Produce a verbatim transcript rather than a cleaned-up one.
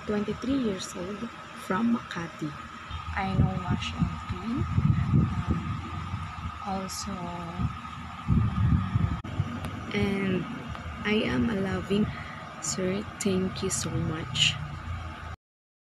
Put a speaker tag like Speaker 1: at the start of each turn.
Speaker 1: twenty-three years old from Makati.
Speaker 2: I know wash and clean. Um, also,
Speaker 1: And I am a loving sir. Thank you so much.